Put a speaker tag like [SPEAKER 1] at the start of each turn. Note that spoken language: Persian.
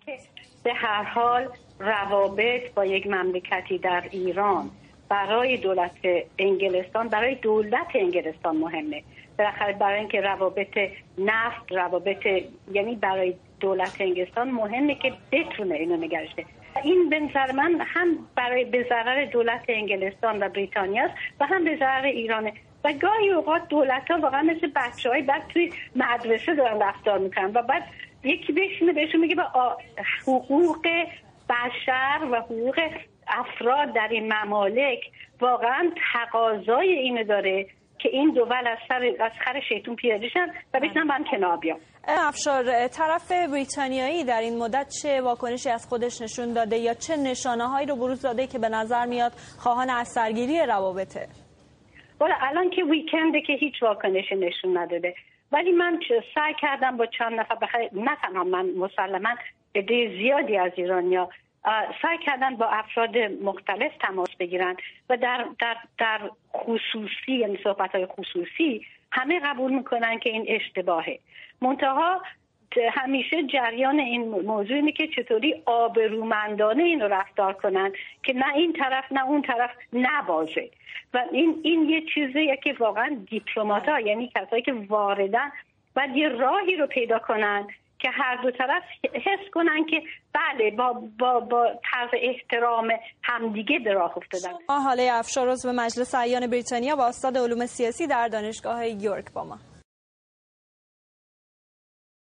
[SPEAKER 1] که به هر حال روابط با یک مملکتی در ایران برای دولت انگلستان مهمه. بالاخره برای اینکه روابط نفت، یعنی برای دولت انگلستان مهمه که بتونه اینو نگهش داره. این به نظر من هم به ضرر دولت انگلستان و بریتانیا است و هم به ضرر ایرانه. و گاهی اوقات دولت‌ها واقعا مثل بچه‌های بعد توی مدرسه دارن رفتار میکنن و بعد یکی بهشون میگه حقوق بشر و حقوق افراد در این ممالک واقعا تقاضای اینو داره که این دول از خر شیطون پیاده شن و بتونن با هم کنار بیان.
[SPEAKER 2] افشار، طرف بریتانیایی در این مدت چه واکنشی از خودش نشون داده یا چه نشانه‌هایی رو بروز داده که به نظر میاد خواهان از سرگیری روابطه؟
[SPEAKER 1] والا الان که ویکنده که هیچ واکنشی نشون نداده، ولی من سعی کردم با چند نفر نه تنها من، مسلماً عده زیادی از ایرانیا سعی کردن با افراد مختلف تماس بگیرن و در خصوصی، یعنی صحبت‌های خصوصی همه قبول میکنن که این اشتباهه. منتها همیشه جریان این موضوع اینه که چطوری آبرومندانه این رو رفتار کنن که نه این طرف نه اون طرف نبازه. و این یه چیزیه که واقعا دیپلمات‌ها، یعنی کسایی که واردن، باید یه راهی رو پیدا کنن که هر دو طرف حس کنن که بله با طرز احترام همدیگه به راه افتادن.
[SPEAKER 2] حاله افشار، عضو مجلس اعیان بریتانیا و استاد علوم سیاسی در دانشگاه یورک با ما.